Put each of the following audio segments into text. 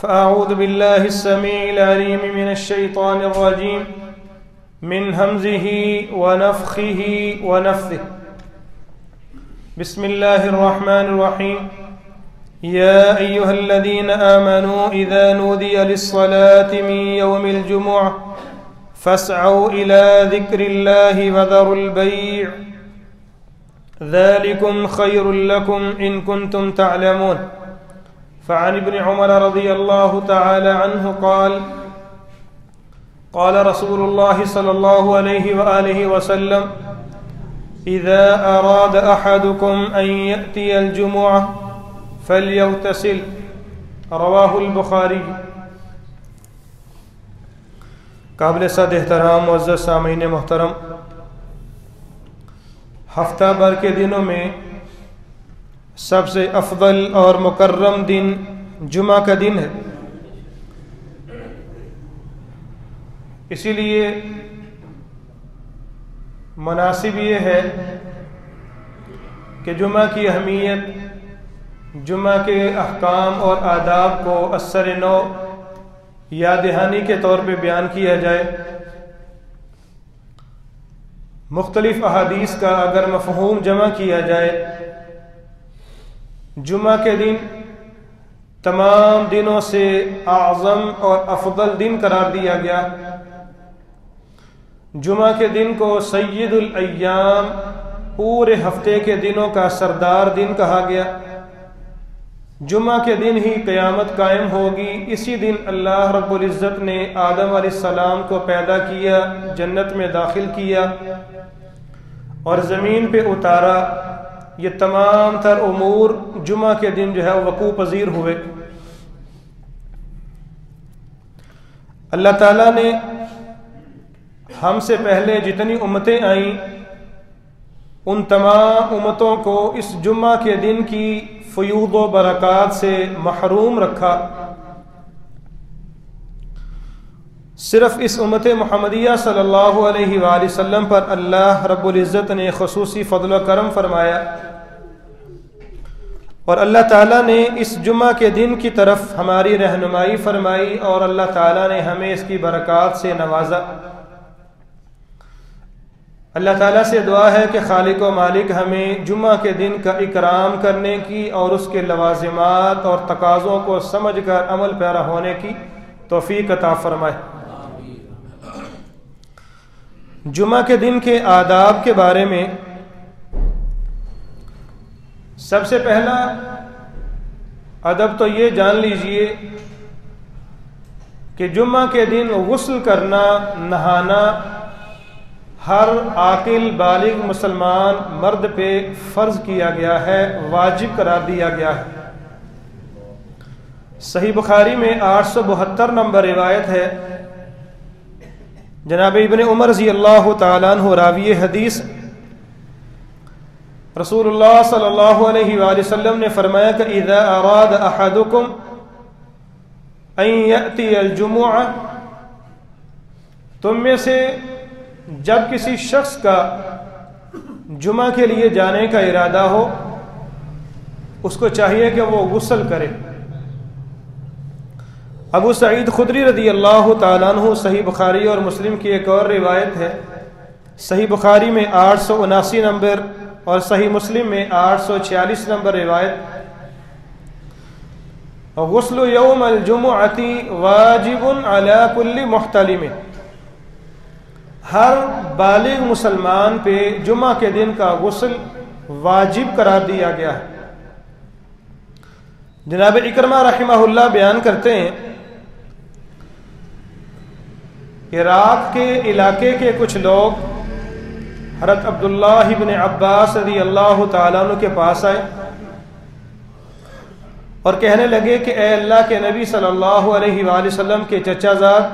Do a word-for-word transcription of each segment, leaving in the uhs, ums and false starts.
فأعوذ بالله السميع العليم من الشيطان الرجيم من همزه ونفخه ونفثه. بسم الله الرحمن الرحيم. يا أيها الذين آمنوا إذا نودي للصلاة من يوم الجمعة فاسعوا إلى ذكر الله وذروا البيع ذلكم خير لكم إن كنتم تعلمون. فعن ابن عمر رضي الله تعالى عنه قال قال رسول الله صلى الله عليه وآله وسلم إذا أراد أحدكم أن يأتي الجمعة فليغتسل. رواہ البخاری. قابل صد احترام معزز سامعین محترم، ہفتہ بھر کے دنوں میں سب سے افضل اور مکرم دن جمعہ کا دن ہے. اسی لیے مناسب یہ ہے کہ جمعہ کی اہمیت، جمعہ کے احکام اور آداب کو اثر نو یاد دہانی کے طور پہ بیان کیا جائے. مختلف احادیث کا اگر مفہوم جمع کیا جائے، جمعہ کے دن تمام دنوں سے اعظم اور افضل دن قرار دیا گیا. جمعہ کے دن کو سید الایام، پورے ہفتے کے دنوں کا سردار دن کہا گیا. جمعہ کے دن ہی قیامت قائم ہوگی. اسی دن اللہ رب العزت نے آدم علیہ السلام کو پیدا کیا، جنت میں داخل کیا اور زمین پہ اتارا. یہ تمام تر امور جمعہ کے دن جو ہے وقوع پذیر ہوئے. اللہ تعالیٰ نے ہم سے پہلے جتنی امتیں آئیں ان تمام امتوں کو اس جمعہ کے دن کی فیوض و برکات سے محروم رکھا. صرف اس امت محمدیہ صلی اللہ علیہ وآلہ وسلم پر اللہ رب العزت نے خصوصی فضل و کرم فرمایا، اور اللہ تعالیٰ نے اس جمعہ کے دن کی طرف ہماری رہنمائی فرمائی اور اللہ تعالیٰ نے ہمیں اس کی برکات سے نوازا. اللہ تعالیٰ سے دعا ہے کہ خالق و مالک ہمیں جمعہ کے دن کا اکرام کرنے کی اور اس کے لوازمات اور تقاضوں کو سمجھ کر عمل پیرا ہونے کی توفیق عطا فرمائے. جمعہ کے دن کے آداب کے بارے میں سب سے پہلا ادب تو یہ جان لیجئے کہ جمعہ کے دن غسل کرنا، نہانا ہر عاقل بالغ مسلمان مرد پہ فرض کیا گیا ہے، واجب قرار دیا گیا ہے. صحیح بخاری میں آٹھ سو بہتر نمبر روایت ہے. جناب ابن عمر رضی اللہ تعالیٰ عنہ راوی حدیث، رسول اللہ صلی اللہ علیہ وآلہ وسلم نے فرمایا کہ اذا اراد احدکم ان یأتی الجمعہ، تم میں سے جب کسی شخص کا جمعہ کے لیے جانے کا ارادہ ہو، اس کو چاہیے کہ وہ غسل کرے. ابو سعید خدری رضی اللہ تعالیٰ عنہ، صحیح بخاری اور مسلم کی ایک اور روایت ہے، صحیح بخاری میں آٹھ سو اناسی نمبر اور صحیح مسلم میں آٹھ سو چھیالیس نمبر روایت، غسل یوم الجمعۃ واجب علی کل محتلم، ہر بالغ مسلمان پہ جمعہ کے دن کا غسل واجب قرار دیا گیا ہے. جناب اکرمہ رحمہ اللہ بیان کرتے ہیں، عراق کے علاقے کے کچھ لوگ حضرت عبداللہ ابن عباس رضی اللہ تعالیٰ عنہ کے پاس آئے اور کہنے لگے کہ اے اللہ کے نبی صلی اللہ علیہ وآلہ وسلم کے چچا زاد،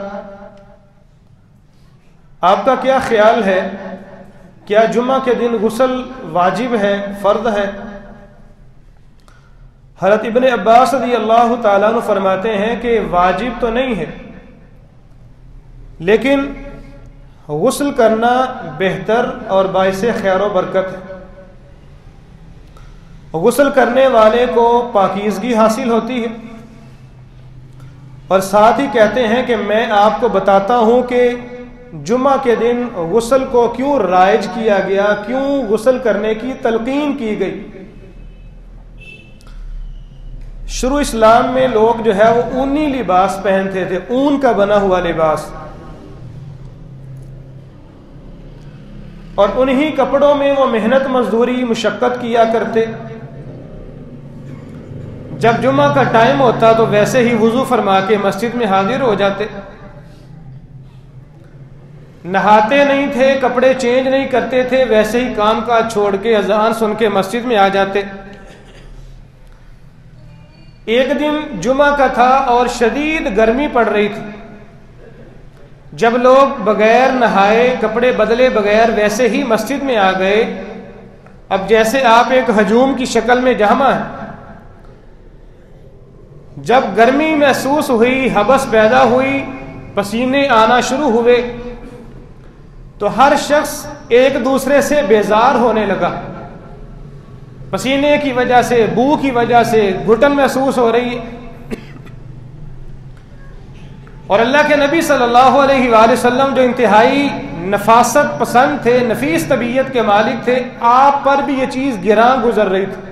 آپ کا کیا خیال ہے، کیا جمعہ کے دن غسل واجب ہے، فرض ہے؟ حضرت ابن عباس رضی اللہ تعالیٰ عنہ فرماتے ہیں کہ واجب تو نہیں ہے، لیکن غسل کرنا بہتر اور باعث خیر و برکت ہے. غسل کرنے والے کو پاکیزگی حاصل ہوتی ہے اور ساتھ ہی کہتے ہیں کہ میں آپ کو بتاتا ہوں کہ جمعہ کے دن غسل کو کیوں رائج کیا گیا، کیوں غسل کرنے کی تلقین کی گئی۔ شروع اسلام میں لوگ جو ہے وہ اونی لباس پہنتے تھے، اون کا بنا ہوا لباس، اور انہی کپڑوں میں وہ محنت مزدوری مشقت کیا کرتے۔ جب جمعہ کا ٹائم ہوتا تو ویسے ہی وضو فرما کے مسجد میں حاضر ہو جاتے، نہاتے نہیں تھے، کپڑے چینج نہیں کرتے تھے، ویسے ہی کام کاج چھوڑ کے اذان سن کے مسجد میں آ جاتے۔ ایک دن جمعہ کا تھا اور شدید گرمی پڑ رہی تھی۔ جب لوگ بغیر نہائے کپڑے بدلے بغیر ویسے ہی مسجد میں آ گئے، اب جیسے آپ ایک ہجوم کی شکل میں جمع ہیں، جب گرمی محسوس ہوئی، حبس پیدا ہوئی، پسینے آنا شروع ہوئے، تو ہر شخص ایک دوسرے سے بیزار ہونے لگا۔ پسینے کی وجہ سے، بو کی وجہ سے گھٹن محسوس ہو رہی ہے۔ اور اللہ کے نبی صلی اللہ علیہ وآلہ وسلم جو انتہائی نفاست پسند تھے، نفیس طبیعت کے مالک تھے، آپ پر بھی یہ چیز گراں گزر رہی تھی۔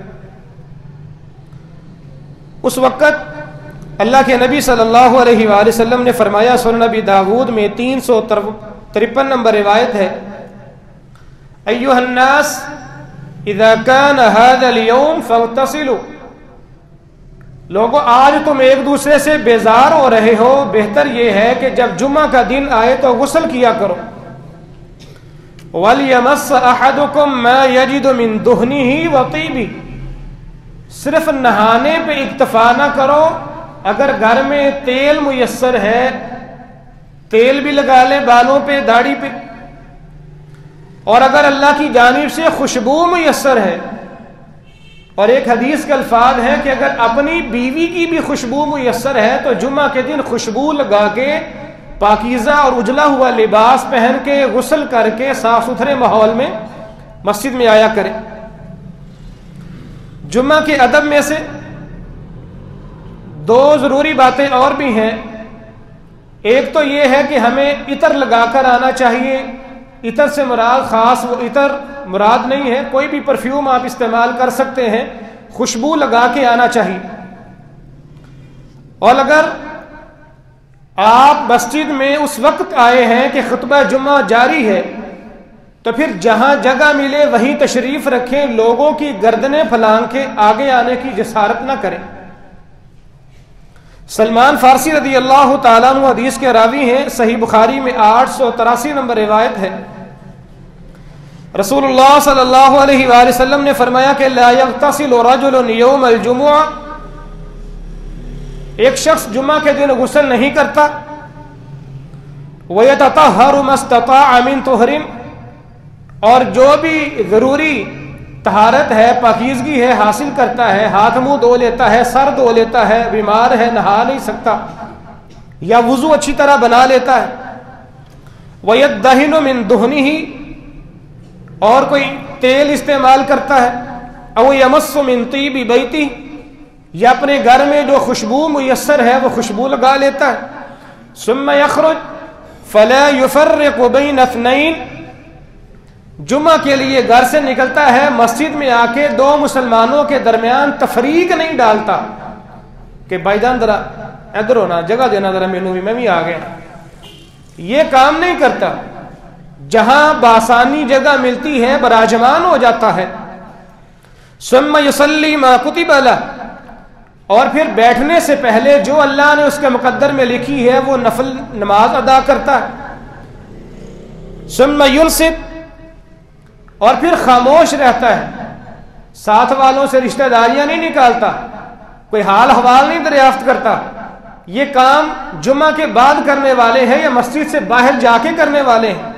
اس وقت اللہ کے نبی صلی اللہ علیہ وآلہ وسلم نے فرمایا، سنن نبی داود میں تین سو ترپن نمبر روایت ہے، ایھا الناس اذا كان هذا اليوم فاغتسلوا، لوگوں آج تم ایک دوسرے سے بیزار ہو رہے ہو، بہتر یہ ہے کہ جب جمعہ کا دن آئے تو غسل کیا کرو۔ وَلْيَمَسَّ أَحَدُكُمْ مَا يَجِدُ مِن دُهْنِهِ وَطِيبِهِ، صرف نہانے پہ اکتفا نہ کرو، اگر گھر میں تیل میسر ہے تیل بھی لگا لے بالوں پہ، داڑھی پہ، اور اگر اللہ کی جانب سے خوشبو میسر ہے، اور ایک حدیث کے الفاظ ہیں کہ اگر اپنی بیوی کی بھی خوشبو میسر ہے تو جمعہ کے دن خوشبو لگا کے پاکیزہ اور اجلا ہوا لباس پہن کے غسل کر کے صاف ستھرے ماحول میں مسجد میں آیا کرے۔ جمعہ کے ادب میں سے دو ضروری باتیں اور بھی ہیں۔ ایک تو یہ ہے کہ ہمیں عطر لگا کر آنا چاہیے۔ عطر سے مراد خاص وہ عطر مراد نہیں ہے، کوئی بھی پرفیوم آپ استعمال کر سکتے ہیں، خوشبو لگا کے آنا چاہیے۔ اور اگر آپ مسجد میں اس وقت آئے ہیں کہ خطبہ جمعہ جاری ہے تو پھر جہاں جگہ ملے وہیں تشریف رکھیں، لوگوں کی گردنیں پھلانگ کے آگے آنے کی جسارت نہ کریں۔ سلمان فارسی رضی اللہ تعالیٰ عنہ حدیث کے راوی ہیں، صحیح بخاری میں آٹھ سو تراسی نمبر روایت ہے، رسول اللہ صلی اللہ علیہ وآلہ وسلم نے فرمایا کہ لا یغتسل رجل یوم الجمعہ، ایک شخص جمعہ کے دن غسل نہیں کرتا، وَيَتَطَهَّرُ مَا اسْتَطَاعَ مِن طُهْرٍ، اور جو بھی ضروری طہارت ہے، پاکیزگی ہے حاصل کرتا ہے، ہاتھ منہ دھو لیتا ہے، سر دھو لیتا ہے، بیمار ہے نہا نہیں سکتا، یا وضو اچھی طرح بنا لیتا ہے، وَيَدَّهِنُ مِن دُهْنِهِ، اور کوئی تیل استعمال کرتا ہے، او یمس من طیب بیتی، یا اپنے گھر میں جو خوشبو میسر ہے وہ خوشبو لگا لیتا ہے، ثم یخرج فلا یفرق بین اثنین، جمعہ کے لیے گھر سے نکلتا ہے، مسجد میں آ کے دو مسلمانوں کے درمیان تفریق نہیں ڈالتا کہ بھائی جان ذرا ادھر ہونا، جگہ دینا ذرا، مینوں بھی میں بھی آ گیا، یہ کام نہیں کرتا، جہاں بآسانی جگہ ملتی ہے براجمان ہو جاتا ہے۔ ثم یصلی ما کتب لہ، اور پھر بیٹھنے سے پہلے جو اللہ نے اس کے مقدر میں لکھی ہے وہ نفل نماز ادا کرتا ہے۔ ثم ینصت، اور پھر خاموش رہتا ہے، ساتھ والوں سے رشتہ داریاں نہیں نکالتا، کوئی حال حوال نہیں دریافت کرتا، یہ کام جمعہ کے بعد کرنے والے ہیں یا مسجد سے باہر جا کے کرنے والے ہیں۔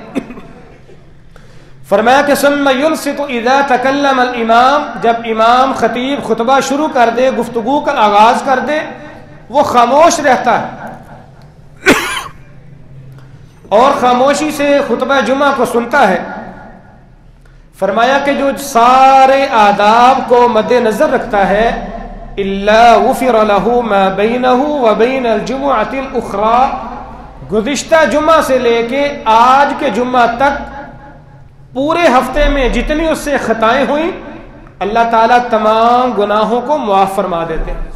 فرمایا کہ ثم ینصت اذا تکلم الامام، جب امام خطیب خطبہ شروع کر دے، گفتگو کا آغاز کر دے، وہ خاموش رہتا ہے اور خاموشی سے خطبہ جمعہ کو سنتا ہے۔ فرمایا کہ جو سارے آداب کو مد نظر رکھتا ہے، الا غفر له ما بینہ وبین الجمعۃ الاخری، گزشتہ جمعہ سے لے کے آج کے جمعہ تک پورے ہفتے میں جتنی اس سے خطائیں ہوئیں اللہ تعالیٰ تمام گناہوں کو معاف فرما دیتے ہیں۔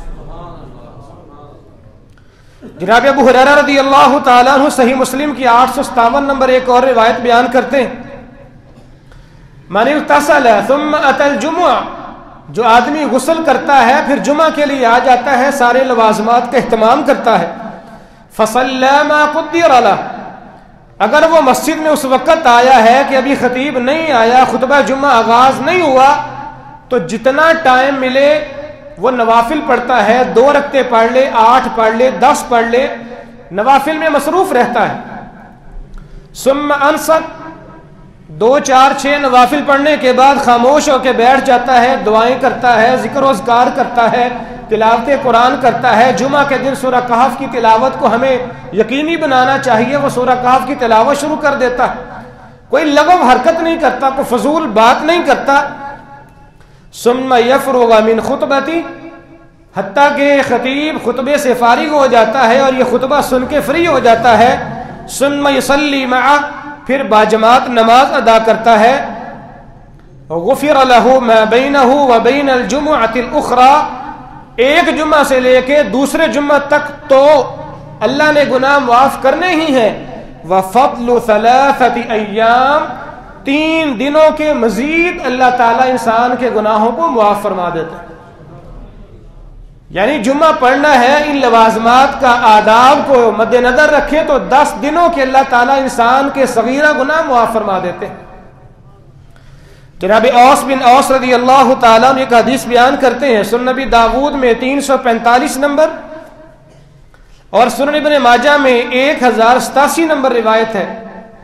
جناب ابو ہریرہ رضی اللہ تعالیٰ عنہ صحیح مسلم کی آٹھ سو ستاون نمبر ایک اور روایت بیان کرتے ہیں، من اغتسل ثم اتى الجمعہ، جو آدمی غسل کرتا ہے پھر جمعہ کے لیے آ جاتا ہے، سارے لوازمات کا اہتمام کرتا ہے، فصلی ما قدر له، اگر وہ مسجد میں اس وقت آیا ہے کہ ابھی خطیب نہیں آیا، خطبہ جمعہ آغاز نہیں ہوا، تو جتنا ٹائم ملے وہ نوافل پڑھتا ہے، دو رکعتیں پڑھ لے، آٹھ پڑھ لے، دس پڑھ لے، نوافل میں مصروف رہتا ہے۔ ثم انصت، دو چار چھ نوافل پڑھنے کے بعد خاموش ہو کے بیٹھ جاتا ہے، دعائیں کرتا ہے، ذکر و اذکار کرتا ہے، تلاوت قرآن کرتا ہے۔ جمعہ کے دن سورہ کہف کی تلاوت کو ہمیں یقینی بنانا چاہیے، وہ سورہ کہف کی تلاوت شروع کر دیتا ہے، کوئی لغو حرکت نہیں کرتا، کوئی فضول بات نہیں کرتا۔ ثم یفرغ من خطبتی، حتیٰ کہ خطیب خطبے سے فارغ ہو جاتا ہے اور یہ خطبہ سن کے فری ہو جاتا ہے۔ ثم یصلی معہ، پھر باجماعت نماز ادا کرتا ہے۔ غفر له ما بینہ وبین الجمعۃ الاخری، ایک جمعہ سے لے کے دوسرے جمعہ تک تو اللہ نے گناہ معاف کرنے ہی ہیں، وفضل ثلاثۃ ایام، تین دنوں کے مزید اللہ تعالیٰ انسان کے گناہوں کو معاف فرما دیتا ہے۔ یعنی جمعہ پڑھنا ہے، ان لوازمات کا آداب کو مد نظر رکھیں تو دس دنوں کے اللہ تعالیٰ انسان کے صغیرہ گناہ معاف فرما دیتے ہیں۔ جناب اوس بن اوس رضی اللہ تعالیٰ عنہ ایک حدیث بیان کرتے ہیں، سنن نبی داود میں تین سو پینتالیس نمبر اور سنن ابن ماجہ میں ایک ہزار ستاسی نمبر روایت ہے،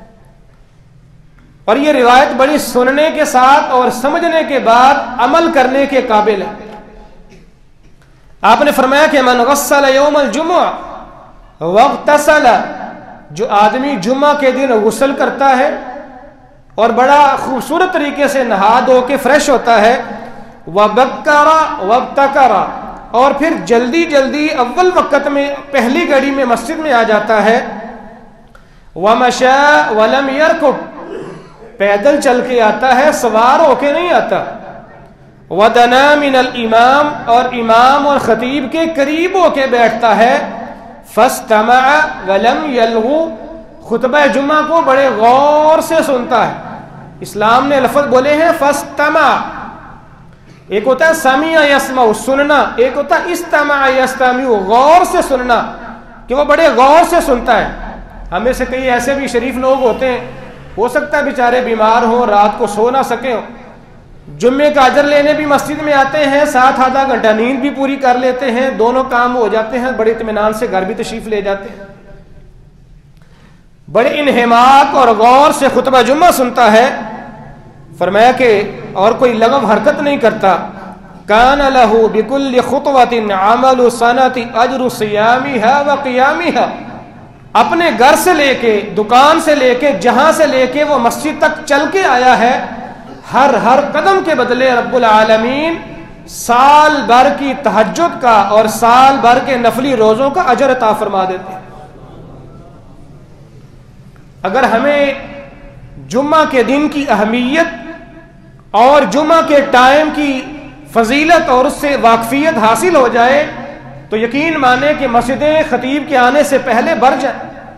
اور یہ روایت بڑی سننے کے ساتھ اور سمجھنے کے بعد عمل کرنے کے قابل ہے۔ آپ نے فرمایا کہ من غسل یوم الجمعہ واغتسل، جو آدمی جمعہ کے دن غسل کرتا ہے اور بڑا خوبصورت طریقے سے نہا دھو کے فریش ہوتا ہے، وبکر وابتکر، اور پھر جلدی جلدی اول وقت میں پہلی گھڑی میں مسجد میں آ جاتا ہے، ومشى ولم يركب، پیدل چل کے آتا ہے، سوار ہو کے نہیں آتا، ودنا من الامام، اور امام اور خطیب کے قریب ہو کے بیٹھتا ہے، فاستمع ولم یلغو، خطبہ جمعہ کو بڑے غور سے سنتا ہے۔ اسلام نے لفظ بولے ہیں فاستمع، ایک ہوتا ہے سمع یسمع سننا، ایک ہوتا ہے استمع یستمع غور سے سننا، کہ وہ بڑے غور سے سنتا ہے۔ ہمیں سے کئی ایسے بھی شریف لوگ ہوتے ہیں، ہو سکتا ہے بیچارے بیمار ہوں، رات کو سو نہ سکے ہوں، جمعے کا اجر لینے بھی مسجد میں آتے ہیں، ساتھ آدھا گھنٹہ نیند بھی پوری کر لیتے ہیں، دونوں کام ہو جاتے ہیں، بڑے اطمینان سے گھر بھی تشریف لے جاتے ہیں، بڑے انہماک اور غور سے خطبہ جمعہ سنتا ہے۔ فرمایا کہ اور کوئی لغو حرکت نہیں کرتا، کان لہ بکل خطوۃ عمل سنۃ اجر صیامها وقیامها، اپنے گھر سے لے کے، دکان سے لے کے، جہاں سے لے کے وہ مسجد تک چل کے آیا ہے، ہر ہر قدم کے بدلے رب العالمین سال بھر کی تہجد کا اور سال بھر کے نفلی روزوں کا اجر عطا فرما دیتے ہیں۔ اگر ہمیں جمعہ کے دن کی اہمیت اور جمعہ کے ٹائم کی فضیلت اور اس سے واقفیت حاصل ہو جائے تو یقین مانے کہ مسجدیں خطیب کے آنے سے پہلے بھر جائیں۔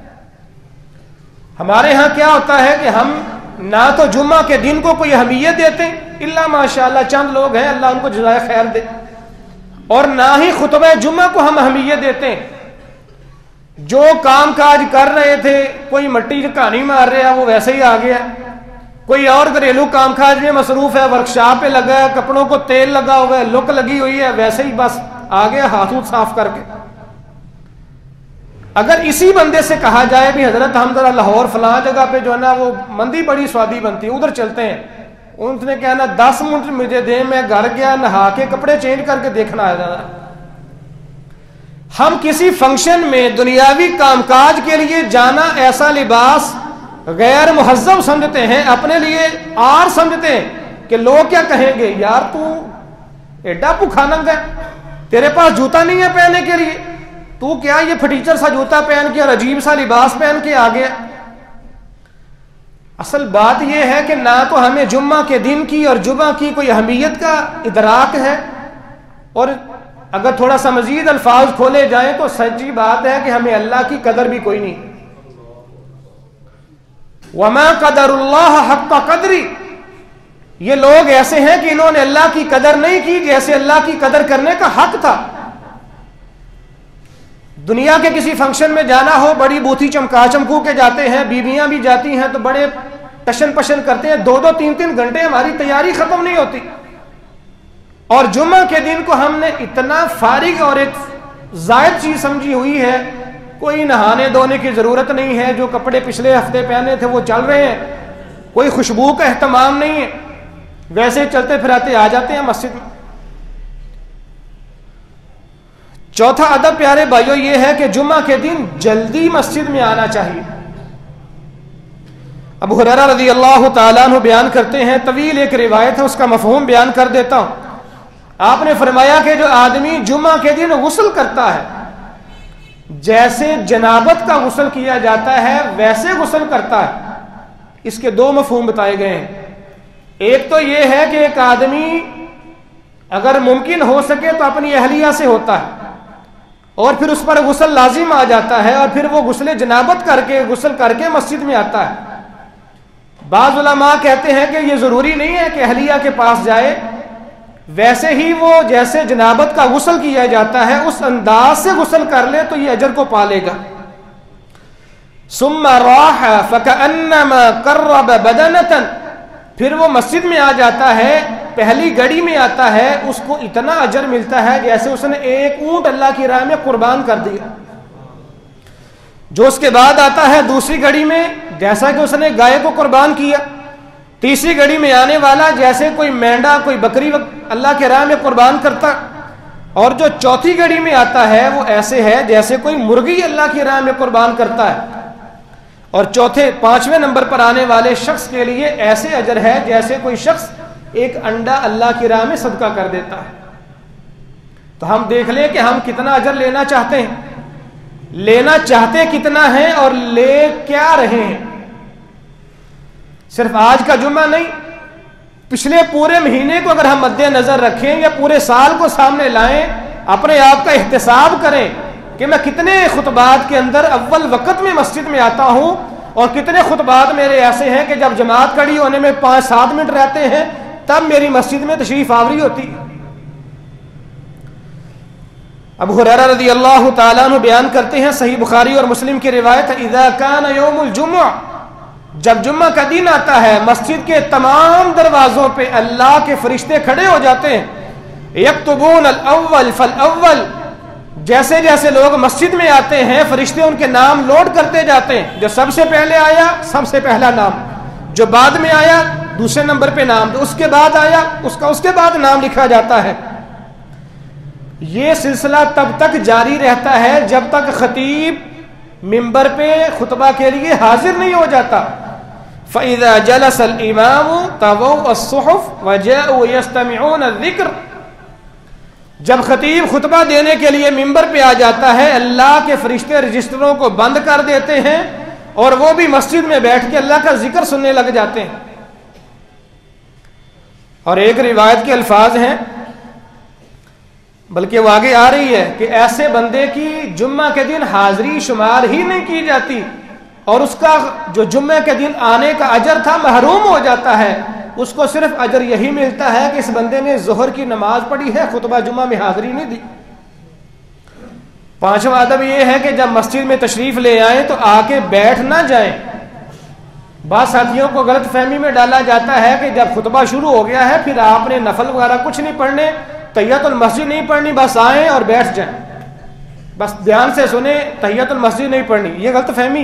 ہمارے ہاں کیا ہوتا ہے کہ ہم نہ تو جمعہ کے دن کو کوئی اہمیت دیتے، الا ماشاءاللہ چند لوگ ہیں، اللہ ان کو جزائے خیر دے، اور نہ ہی خطبہ جمعہ کو ہم اہمیت دیتے ہیں۔ جو کام کاج کر رہے تھے، کوئی مٹی کہانی مار رہا ہے وہ ویسے ہی آ گیا، کوئی اور گھریلو کام کاج میں مصروف ہے، ورکشاپ پہ لگا ہے، کپڑوں کو تیل لگا ہوا ہے، لک لگی ہوئی ہے، ویسے ہی بس آ گیا ہاتھ ہاتھ صاف کر کے۔ اگر اسی بندے سے کہا جائے بھی حضرت ہم ذرا لاہور فلاں جگہ پہ جو ہے نا وہ مندی بڑی سوادی بنتی ہے، ادھر چلتے ہیں، انہوں نے کہنا دس منٹ مجھے دیں، میں گھر گیا نہا کے کپڑے چینج کر کے دیکھنا آ جاتا۔ ہم کسی فنکشن میں دنیاوی کام کاج کے لیے جانا ایسا لباس غیر مہذب سمجھتے ہیں، اپنے لیے آر سمجھتے ہیں کہ لوگ کیا کہیں گے، یار تو ایڈا بھوکھا ننگا ہے، تیرے پاس جوتا نہیں ہے پہننے کے لیے، تو کیا یہ پھٹیچر سا جوتا پہن کے اور عجیب سا لباس پہن کے آ گیا؟ اصل بات یہ ہے کہ نہ تو ہمیں جمعہ کے دن کی اور جمعہ کی کوئی اہمیت کا ادراک ہے، اور اگر تھوڑا سا مزید الفاظ کھولے جائیں تو سچی بات ہے کہ ہمیں اللہ کی قدر بھی کوئی نہیں۔ وما قدر اللہ حق قدری، یہ لوگ ایسے ہیں کہ انہوں نے اللہ کی قدر نہیں کی جیسے اللہ کی قدر کرنے کا حق تھا۔ دنیا کے کسی فنکشن میں جانا ہو، بڑی بوتھی چمکا چمکو کے جاتے ہیں، بیویاں بھی جاتی ہیں تو بڑے ٹشن پشن کرتے ہیں، دو دو تین تین گھنٹے ہماری تیاری ختم نہیں ہوتی، اور جمعہ کے دن کو ہم نے اتنا فارغ اور ایک زائد چیز سمجھی ہوئی ہے، کوئی نہانے دھونے کی ضرورت نہیں ہے، جو کپڑے پچھلے ہفتے پہنے تھے وہ چل رہے ہیں، کوئی خوشبو کا اہتمام نہیں ہے، ویسے چلتے پھراتے آ جاتے ہیں مسجد میں۔ چوتھا ادب پیارے بھائیوں یہ ہے کہ جمعہ کے دن جلدی مسجد میں آنا چاہیے۔ ابو ہریرہ رضی اللہ تعالیٰ عنہ بیان کرتے ہیں، طویل ایک روایت ہے، اس کا مفہوم بیان کر دیتا ہوں۔ آپ نے فرمایا کہ جو آدمی جمعہ کے دن غسل کرتا ہے، جیسے جنابت کا غسل کیا جاتا ہے ویسے غسل کرتا ہے۔ اس کے دو مفہوم بتائے گئے ہیں۔ ایک تو یہ ہے کہ ایک آدمی اگر ممکن ہو سکے تو اپنی اہلیہ سے ہوتا ہے، اور پھر اس پر غسل لازم آ جاتا ہے، اور پھر وہ غسل جنابت کر کے غسل کر کے مسجد میں آتا ہے۔ بعض علماء کہتے ہیں کہ یہ ضروری نہیں ہے کہ اہلیہ کے پاس جائے، ویسے ہی وہ جیسے جنابت کا غسل کیا جاتا ہے اس انداز سے غسل کر لے تو یہ اجر کو پا لے گا۔ ثم راح فکأنما قرب بدنۃ، پھر وہ مسجد میں آ جاتا ہے، پہلی گڑی میں آتا ہے، اس کو اتنا اجر ملتا ہے جیسے اس نے ایک اونٹ اللہ کی راہ میں قربان کر دیا۔ جو اس کے بعد آتا ہے دوسری گڑی میں، جیسا کہ اس نے گائے کو قربان کیا۔ تیسری گڑی میں آنے والا جیسے کوئی مینڈا کوئی بکری اللہ کے راہ میں قربان کرتا، اور جو چوتھی گڑی میں آتا ہے وہ ایسے ہے جیسے کوئی مرغی اللہ کی راہ میں قربان کرتا ہے، اور چوتھے پانچویں نمبر پر آنے والے شخص کے لیے ایسے اجر ہے جیسے کوئی شخص ایک انڈا اللہ کی راہ میں صدقہ کر دیتا ہے۔ تو ہم دیکھ لیں کہ ہم کتنا اجر لینا چاہتے ہیں، لینا چاہتے کتنا ہیں اور لے کیا رہے ہیں۔ صرف آج کا جمعہ نہیں، پچھلے پورے مہینے کو اگر ہم مد نظر رکھیں یا پورے سال کو سامنے لائیں، اپنے آپ کا احتساب کریں کہ میں کتنے خطبات کے اندر اول وقت میں مسجد میں آتا ہوں، اور کتنے خطبات میرے ایسے ہیں کہ جب جماعت کھڑی ہونے میں پانچ سات منٹ رہتے ہیں تب میری مسجد میں تشریف آوری ہوتی ہے۔ ابو ہریرہ رضی اللہ تعالیٰ عنہ بیان کرتے ہیں، صحیح بخاری اور مسلم کی روایت، اذا کان یوم الجمعہ، جب جمعہ کا دن آتا ہے مسجد کے تمام دروازوں پہ اللہ کے فرشتے کھڑے ہو جاتے ہیں، یکتبون الاول فالاول، جیسے جیسے لوگ مسجد میں آتے ہیں فرشتے ان کے نام لوڈ کرتے جاتے ہیں، جو سب سے پہلے آیا سب سے پہلا نام، جو بعد میں آیا دوسرے نمبر پہ نام، جو اس کے بعد آیا اس کا اس کے بعد نام لکھا جاتا ہے۔ یہ سلسلہ تب تک جاری رہتا ہے جب تک خطیب منبر پہ خطبہ کے لیے حاضر نہیں ہو جاتا۔ فَإِذَا جَلَسَ الْإِمَامُ طَوَوْا الصُّحُفَ وَجَاءُوا يَسْتَمِعُونَ الذِّكْرَ، جب خطیب خطبہ دینے کے لیے منبر پہ آ جاتا ہے اللہ کے فرشتے رجسٹروں کو بند کر دیتے ہیں اور وہ بھی مسجد میں بیٹھ کے اللہ کا ذکر سننے لگ جاتے ہیں۔ اور ایک روایت کے الفاظ ہیں، بلکہ وہ آگے آ رہی ہے کہ ایسے بندے کی جمعہ کے دن حاضری شمار ہی نہیں کی جاتی، اور اس کا جو جمعہ کے دن آنے کا اجر تھا محروم ہو جاتا ہے۔ اس کو صرف اجر یہی ملتا ہے کہ اس بندے نے ظہر کی نماز پڑھی ہے، خطبہ جمعہ میں حاضری نہیں دی۔ پانچواں ادب یہ ہے کہ جب مسجد میں تشریف لے آئیں تو آ کے بیٹھ نہ جائیں۔ بعض ساتھیوں کو غلط فہمی میں ڈالا جاتا ہے کہ جب خطبہ شروع ہو گیا ہے پھر آپ نے نفل وغیرہ کچھ نہیں پڑھنے، تحیۃ المسجد نہیں پڑھنی، بس آئیں اور بیٹھ جائیں، بس دھیان سے سنیں، تحیۃ المسجد نہیں پڑھنی۔ یہ غلط فہمی۔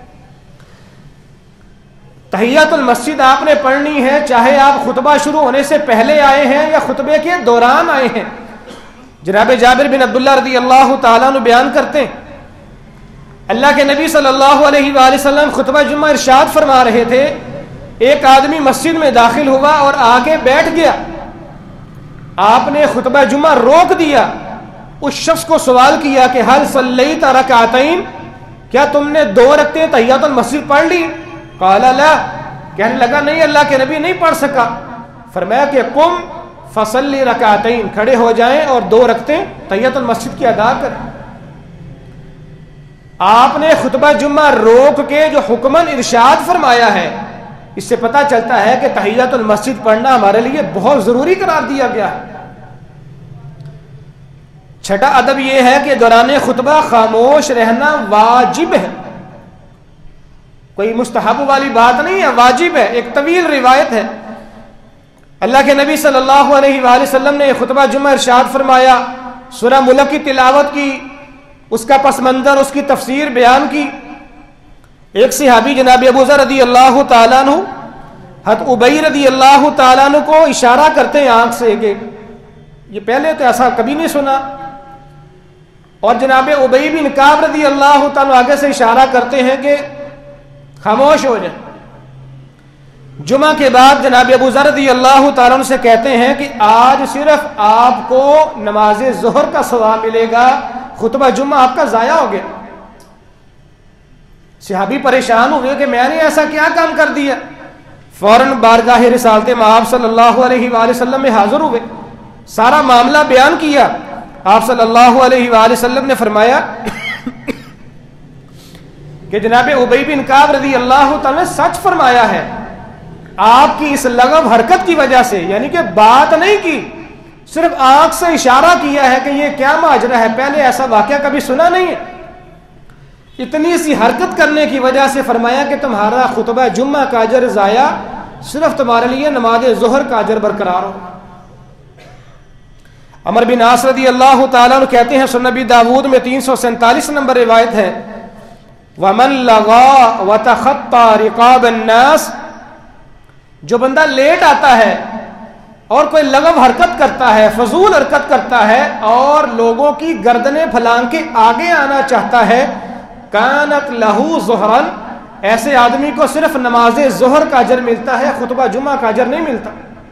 تحیۃ المسجد آپ نے پڑھنی ہے چاہے آپ خطبہ شروع ہونے سے پہلے آئے ہیں یا خطبے کے دوران آئے ہیں۔ جناب جابر بن عبداللہ رضی اللہ تعالیٰ عنہ بیان کرتے ہیں، اللہ کے نبی صلی اللہ علیہ وآلہ وسلم خطبہ جمعہ ارشاد فرما رہے تھے، ایک آدمی مسجد میں داخل ہوا اور آگے بیٹھ گیا، آپ نے خطبہ جمعہ روک دیا اس شخص کو سوال کیا کہ حل صلیت رکعتین، کیا تم نے دو رکعتیں تحیۃ المسجد پڑھ لی؟ قال لا، کہنے لگا نہیں اللہ کے نبی نہیں پڑھ سکا۔ فرمایا کہ قم فصلی رکعتین، کھڑے ہو جائیں اور دو رکعتیں تحیۃ المسجد کی ادا کریں۔ آپ نے خطبہ جمعہ روک کے جو حکماً ارشاد فرمایا ہے، اس سے پتہ چلتا ہے کہ تحیۃ المسجد پڑھنا ہمارے لیے بہت ضروری قرار دیا گیا ہے۔ چھٹا ادب یہ ہے کہ دوران خطبہ خاموش رہنا واجب ہے، کوئی مستحب والی بات نہیں ہے، واجب ہے۔ ایک طویل روایت ہے، اللہ کے نبی صلی اللہ علیہ وآلہ وسلم نے خطبہ جمعہ ارشاد فرمایا، سورہ ملک کی تلاوت کی، اس کا پس منظر، اس کی تفسیر بیان کی۔ ایک صحابی جناب ابو ذر رضی اللہ تعالیٰ عنہ حضرت ابی رضی اللہ تعالیٰ عنہ کو اشارہ کرتے ہیں آنکھ سے کہ یہ پہلے تو ایسا کبھی نہیں سنا، اور جناب ابی بن کعب رضی اللہ تعالیٰ آگے سے اشارہ کرتے ہیں کہ خاموش ہو جائیں۔ جمعہ کے بعد جناب ابو ذر رضی اللہ تعالیٰ عنہ سے کہتے ہیں کہ آج صرف آپ کو نماز ظہر کا ثواب ملے گا، خطبہ جمعہ آپ کا ضائع ہو گیا۔ صحابی پریشان ہوئے کہ میں نے ایسا کیا کام کر دیا، فوراً بارگاہ رسالت مآب صلی اللہ علیہ وآلہ وسلم میں حاضر ہوئے، سارا معاملہ بیان کیا۔ آپ صلی اللہ علیہ وآلہ وسلم نے فرمایا کہ جناب ابی بن کعب رضی اللہ تعالیٰ نے سچ فرمایا ہے، آپ کی اس لغو حرکت کی وجہ سے، یعنی کہ بات نہیں کی، صرف آنکھ سے اشارہ کیا ہے کہ یہ کیا ماجرا ہے، پہلے ایسا واقعہ کبھی سنا نہیں ہے، اتنی سی حرکت کرنے کی وجہ سے فرمایا کہ تمہارا خطبہ جمعہ کا اجر ضائع، صرف تمہارے لیے نماز ظہر کا اجر برقرار ہو۔ عمر بن عاص رضی اللہ تعالیٰ عنہ کہتے ہیں، سنن نبی داود میں تین سو سینتالیس نمبر روایت ہے، وَمَن لَغَا وَتَخَطَّى رِقَابَ النَّاسِ، جو بندہ لیٹ آتا ہے اور کوئی لغو حرکت کرتا ہے، فضول حرکت کرتا ہے اور لوگوں کی گردنیں پھلانگ کے آگے آنا چاہتا ہے، کانت لہو ظہرن، ایسے آدمی کو صرف نماز ظہر کا اجر ملتا ہے، خطبہ جمعہ کا اجر نہیں ملتا۔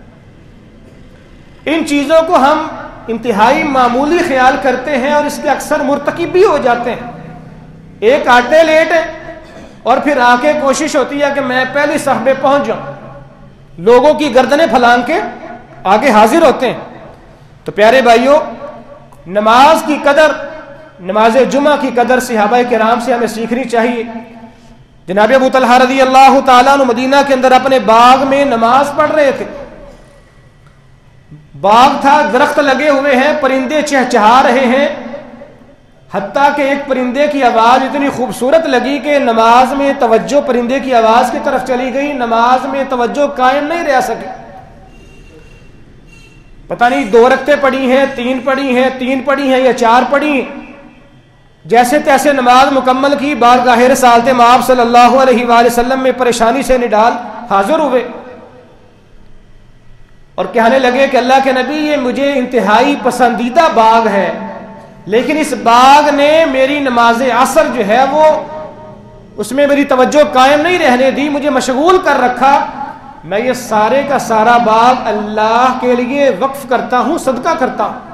ان چیزوں کو ہم انتہائی معمولی خیال کرتے ہیں اور اس کے اکثر مرتکب بھی ہو جاتے ہیں۔ ایک آتے لیٹ ہے اور پھر آ کے کوشش ہوتی ہے کہ میں پہلی صف میں پہنچ جاؤں، لوگوں کی گردنیں پھلانگ کے آگے حاضر ہوتے ہیں۔ تو پیارے بھائیوں، نماز کی قدر، نماز جمعہ کی قدر صحابہ کرام سے ہمیں سیکھنی چاہیے۔ جناب ابو طلحہ رضی اللہ تعالیٰ عنہ مدینہ کے اندر اپنے باغ میں نماز پڑھ رہے تھے، باغ تھا، درخت لگے ہوئے ہیں، پرندے چہچہا رہے ہیں، حتیٰ کہ ایک پرندے کی آواز اتنی خوبصورت لگی کہ نماز میں توجہ پرندے کی آواز کی طرف چلی گئی، نماز میں توجہ قائم نہیں رہ سکے۔ پتہ نہیں دو رکعتیں پڑھی ہیں، تین پڑھی ہیں، تین پڑھی ہیں یا چار پڑھی ہیں، جیسے تیسے نماز مکمل کی، بارگاہ رسالت مآب صلی اللہ علیہ وآلہ وسلم میں پریشانی سے نڈال حاضر ہوئے اور کہنے لگے کہ اللہ کے نبی، یہ مجھے انتہائی پسندیدہ باغ ہے، لیکن اس باغ نے میری نماز عصر جو ہے وہ اس میں میری توجہ قائم نہیں رہنے دی، مجھے مشغول کر رکھا، میں یہ سارے کا سارا باغ اللہ کے لیے وقف کرتا ہوں، صدقہ کرتا ہوں۔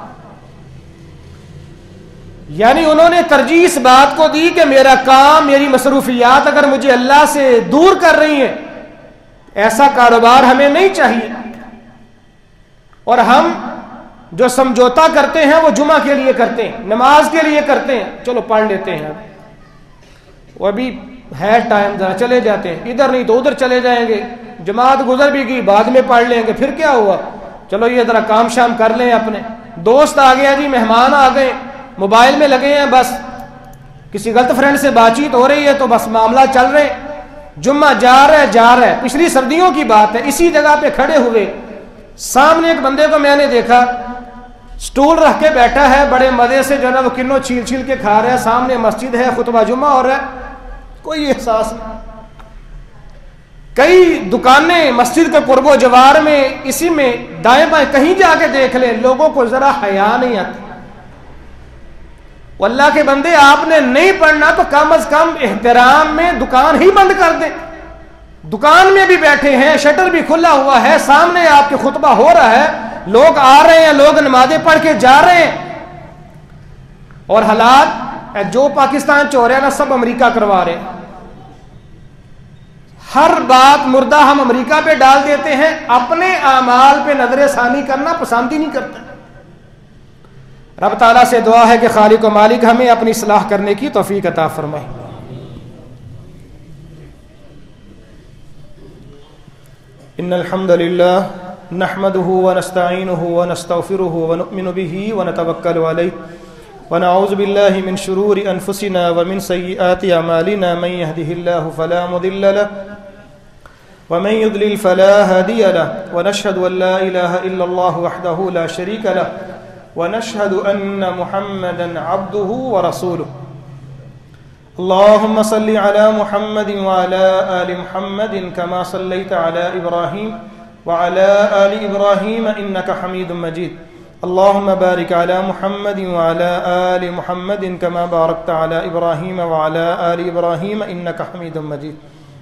یعنی انہوں نے ترجیح اس بات کو دی کہ میرا کام، میری مصروفیات اگر مجھے اللہ سے دور کر رہی ہیں، ایسا کاروبار ہمیں نہیں چاہیے، اور ہم جو سمجھوتا کرتے ہیں وہ جمعہ کے لیے کرتے ہیں، نماز کے لیے کرتے ہیں، چلو پڑھ لیتے ہیں، وہ ابھی ہے ٹائم، ذرا چلے جاتے ہیں، ادھر نہیں تو ادھر چلے جائیں گے، جماعت گزر بھی گئی، بعد میں پڑھ لیں گے، پھر کیا ہوا، چلو یہ ذرا کام شام کر لیں، اپنے دوست آ گیا جی، مہمان آ گئے، موبائل میں لگے ہیں، بس کسی غلط فرینڈ سے بات چیت ہو رہی ہے تو بس معاملہ چل رہے، جمعہ جا رہا ہے جا رہا ہے۔ پچھلی سردیوں کی بات ہے، اسی جگہ پہ کھڑے ہوئے، سامنے ایک بندے کو میں نے دیکھا، سٹول رکھ کے بیٹھا ہے، بڑے مزے سے جو ہے وہ کنو چھیل چھیل کے کھا رہا ہے، سامنے مسجد ہے، خطبہ جمعہ ہو رہا ہے، کوئی احساس نہیں۔ کئی دکانیں مسجد کے قرب و جوار میں، اسی میں دائیں بائیں کہیں جا کے دیکھ لیں، لوگوں کو ذرا حیا نہیں آتی۔ اللہ کے بندے، آپ نے نہیں پڑھنا تو کم از کم احترام میں دکان ہی بند کر دیں، دکان میں بھی بیٹھے ہیں، شٹر بھی کھلا ہوا ہے، سامنے آپ کے خطبہ ہو رہا ہے، لوگ آ رہے ہیں، لوگ نمازیں پڑھ کے جا رہے ہیں، اور حالات جو پاکستان چ ہو رہا ہے نا سب امریکہ کروا رہے ہیں. ہر بات مردہ ہم امریکہ پہ ڈال دیتے ہیں, اپنے اعمال پہ نظر ثانی کرنا پسند ہی نہیں کرتے. رب تعالیٰ سے دعا ہے کہ خالق و مالک ہمیں اپنی اصلاح کرنے کی توفیق عطا فرمائے. ان الحمد للہ نحمده ونستعینه ونستغفره ونؤمن به ونتوکل علیہ ونعوذ باللہ من شرور انفسنا ومن سیئات اعمالنا من يهده الله فلا مضل له ومن يضلل فلا هادي له ونشهد ان لا اله الا الله وحده لا شريك له ونشهد ان محمدا عبده ورسوله. اللهم صل على محمد وعلى آل محمد كما صليت على إبراهيم وعلى آل إبراهيم إنك حميد مجيد. اللهم بارك على محمد وعلى آل محمد كما باركت على إبراهيم وعلى آل إبراهيم إنك حميد مجيد.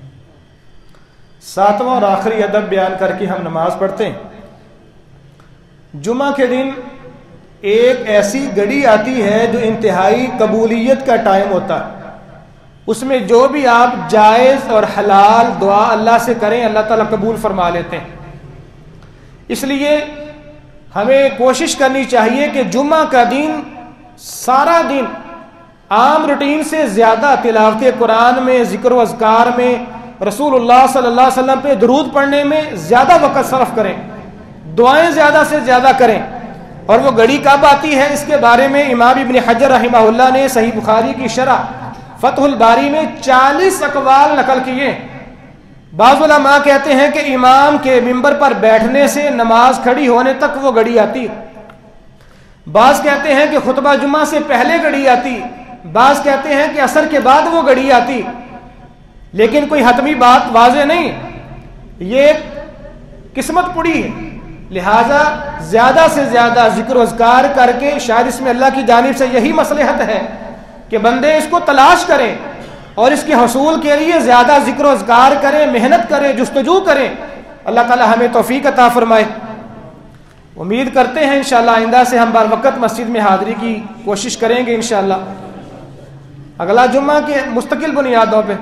ساتواں اور آخری ادب بیان کر کے ہم نماز پڑھتے ہیں. جمعہ کے دن ایک ایسی گھڑی آتی ہے جو انتہائی قبولیت کا ٹائم ہوتا ہے. اس میں جو بھی آپ جائز اور حلال دعا اللہ سے کریں اللہ تعالیٰ قبول فرما لیتے ہیں. اس لیے ہمیں کوشش کرنی چاہیے کہ جمعہ کا دن سارا دن عام روٹین سے زیادہ تلاوت قرآن میں, ذکر و اذکار میں, رسول اللہ صلی اللہ علیہ وسلم پہ درود پڑھنے میں زیادہ وقت صرف کریں, دعائیں زیادہ سے زیادہ کریں. اور وہ گھڑی کب آتی ہے اس کے بارے میں امام ابن حجر رحمہ اللہ نے صحیح بخاری کی شرح فتح الباری میں چالیس اقوال نقل کیے. بعض علماء کہتے ہیں کہ امام کے ممبر پر بیٹھنے سے نماز کھڑی ہونے تک وہ گھڑی آتی. بعض کہتے ہیں کہ خطبہ جمعہ سے پہلے گھڑی آتی, بعض کہتے ہیں کہ عصر کے بعد وہ گھڑی آتی. لیکن کوئی حتمی بات واضح نہیں, یہ قسمت پڑی ہے. لہٰذا زیادہ سے زیادہ ذکر و اذکار کر کے شاید اس میں اللہ کی جانب سے یہی مصلحت ہے کہ بندے اس کو تلاش کریں اور اس کے حصول کے لیے زیادہ ذکر و اذکار کریں, محنت کریں, جستجو کریں. اللہ تعالی ہمیں توفیق عطا فرمائے. امید کرتے ہیں انشاءاللہ آئندہ سے ہم بار وقت مسجد میں حاضری کی کوشش کریں گے انشاءاللہ. اگلا جمعہ کے مستقل بنیادوں پہ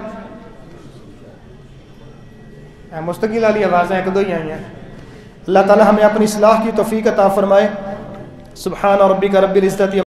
مستقل والی آوازیں ایک دو ہی آئی ہیں. اللہ تعالی ہمیں اپنی اصلاح کی توفیق عطا فرمائے. سبحان ربک رب العزت